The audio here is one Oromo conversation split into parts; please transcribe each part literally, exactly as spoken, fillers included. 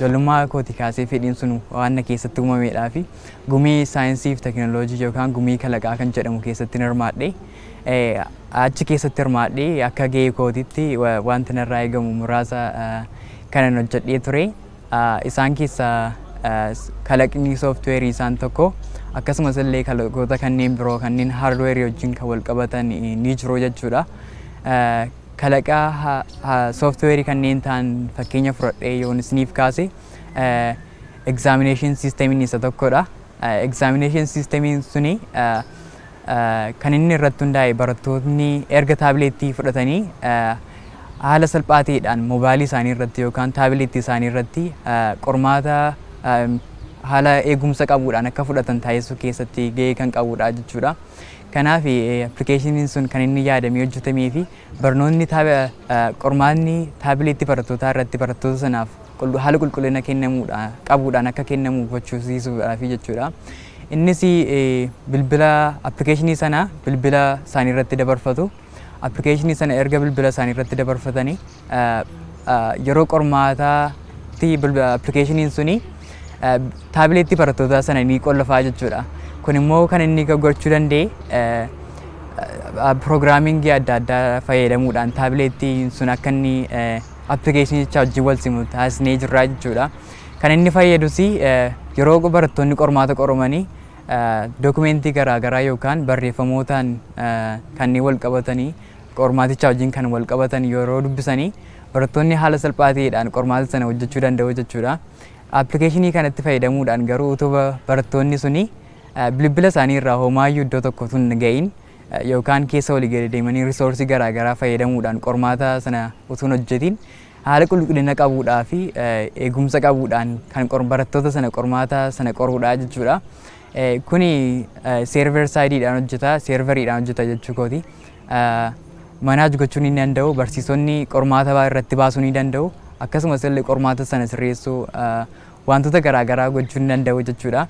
ijoollummaa kooti kaasee fedhiin sun waan na keessatti uumameedhaa fi gumii saayinsii fi teekinooloojii yookaan gumii kalaqaa kan jedhamu keessatti hirmaadhe. Achi keessatti hirmaadhe akka gahee kootiitti wanti narraa eegamu muraasa kanan hojjedhee ture. Isaan keessaa kalaqni sooftiweerii isaan tokko akkasumas illee kalaqoota kanneen biroo kanneen haardweerii wajjin kan wal qabatan ni jiru jechuudha. Kalaqaa sooftiweerii kanneen ta'an fakkeenya fudhadhee yoon isiniif kaase examination systemiin isa tokkodha. Examination systemiin suni kan inni irratti hundaa'e barattoonni erga taabileettii fudhatanii haala salphaa ta'eedhaan mobaayilii isaanii irratti yookaan taabileettii isaanii irratti qormaata haala eegumsa qabuudhaan akka fudhatan taasisuu keessatti gahee kan qabudha jechuudha. Kanaaf appilikeeshiniin sun kan inni yaadamee hojjetamee fi barnoonni qormaanni taabileettii barattootaa irratti barattoota sanaaf haala qulqullina kennamuudhaan qabuudhaan akka kennamu gochuusiisuudhaaf jechuudha. Innis bilbila appilikeeshinii sana bilbila isaanii irratti dabarfatu. Appilikeeshinii sana erga bilbila isaanii irratti dabarfatanii yeroo qormaataatti appilikeeshiniin suni taabileettii barattootaa sana ni qollofaa jechuudha. Kun immoo kan inni gochuu danda'e piroogiraamingii adda addaa fayyadamuudhaan taabileettiin sun akka inni appilikeeshinicha wajjin wal simu taasisnee jirra jechuudha. Kan inni fayyadus yeroo barattoonni qormaata qoromanii dokumentii garaagaraa yookaan barreeffamootaan kanneen wal qabatanii qormaaticha wajjin kan wal qabatan yeroo dubbisanii barattoonni haala salphaa ta'eedhaan qormaata sana hojjechuu danda'u jechuudha. Appilikeeshinii kanatti fayyadamuudhaan garuu utoo barattoonni suni bilbila isaanii irraa homaayyuu iddoo tokko tun ga'iin yookaan keessa walii gadi deemanii risoorsii garaagaraa fayyadamuudhaan qormaata sana utuu hin hojjetiin haala qulqullina qabuudhaa fi eegumsa qabuudhaan kan barattoota sana qormaata sana qoruudha jechuudha. Kuni seerver saayidiidhaan hojjeta, seerveriidhaan hojjeta jechuu kooti. Manaaj gochuu ni danda'u, barsiisonni qormaata irratti baasuu ni danda'u, akkasumas illee qormaata sana sirreessuu wantoota garaagaraa gochuu ni danda'u jechuudha.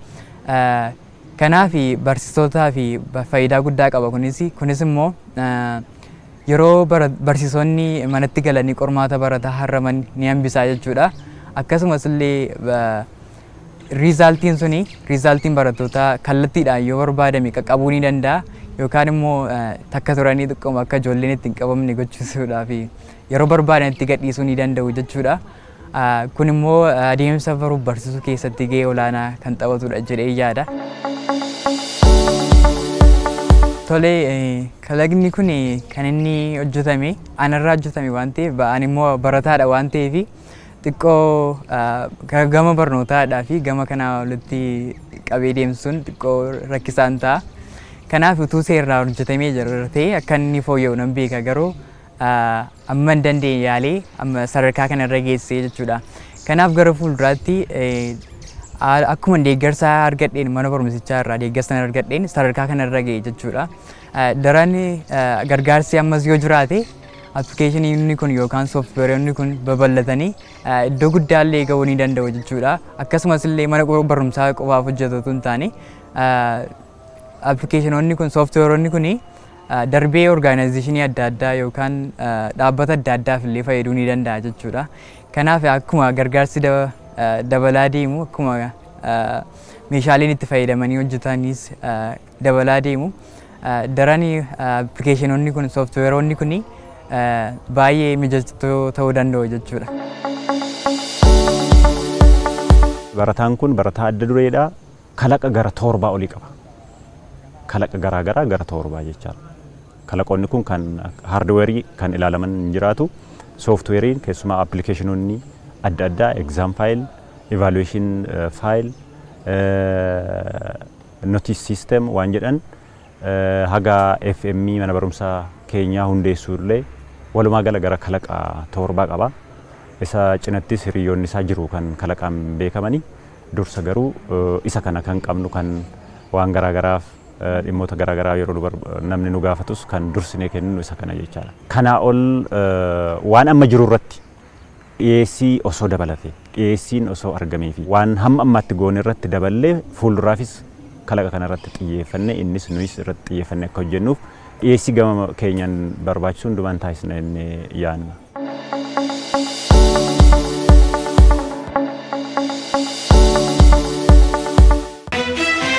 Kanaaf barsiisotaa fi faayidaa guddaa qaba kunis. Kunis immoo yeroo barsiisonni manatti galanii qormaata barataa harraman ni hambisaa jechuudha. Akkasumas illee riizaaltiin suni riizaaltiin barattootaa kallattiidhaan yoo barbaadame qaqqabuu ni danda'a yookaan immoo takka turanii xiqqooma akka ijoolleen ittiin qabamne gochuudhaaf yeroo barbaadan itti gadhiisuu ni danda'u jechuudha. Kun immoo adeemsa baruuf barsiisuu keessatti gahee olaanaa kan taphatudha jedhee yaada. Tole kalaqni kun kan inni hojjetame anarraa hojjetame waan ta'eef ani immoo barataadha waan ta'eef xiqqoo gama barnootaadhaa fi gama kanaa walitti qabee deemsuun xiqqoo rakkisaan ta'a. Kanaaf utuu seeraan hojjetamee jira ta'e akka inni fooyya'u nan beeka garuu amma hin dandeenye yaalee amma sadarkaa kanarra geessee jechuudha. Kanaaf gara fuulduraatti akkuma deeggarsa argadheen mana barumsichaa irraa deeggarsa argadheen sadarkaa kanarra ga'e jechuudha. Daran gargaarsi ammas yoo jiraate appilikeeshiniin kun yookaan sooftiweeronni kun babal'atanii iddoo guddaallee ga'uu ni danda'u jechuudha. Akkasumas illee mana barumsaa qofaaf hojjetu hin taane appilikeeshinoonni kun sooftiweeronni kun darbee orgaanaayizeshinii adda addaa yookaan dhaabbata adda addaaf illee fayyaduu ni danda'a jechuudha. Kanaaf akkuma gargaarsi dabalaa deemu akkuma meeshaaleen itti fayyadamanii hojjetanis dabalaa deemu daran appilikeeshinoonni kun sooftiweeronni kun baay'ee mijatoo ta'uu danda'u jechuudha. Barataan kun barataa adda dureedha. Kalaqa gara torbaa olii qaba. Kalaqa garaagaraa gara torbaa jechaadha. Kalaqoonni kun kan haardweerii kan ilaalaman jiraatu, sooftiweeriin keessumaa appilikeeshinoonni adda addaa exam file, evaluation file, notice system waan jedhan haga F M mana barumsaa keenyaa hundeessuullee walumaa gala gara kalaqa torbaa qaba. Isa cinattis hiriyoonni isaa jiru kan kalaqaan beekamanii dursa garuu isa kana kan qabnu kan waan garaagaraaf dhimmoota garaagaraa yeroo namni nu gaafatus kan dursinee kennu isa kana jechaadha. Kanaa ol waan amma jiru irratti dhiyeessii osoo dabalate dhiyeessiin osoo argamee fi waan hamma ammaatti goone irratti daballee fuulduraafis kalaqa kana irratti xiyyeeffannee innis nuyis irratti xiyyeeffannee akka hojjennuuf dhiyeessii gama keenyaan barbaachisu hundumaan taasisna jennee yaadna.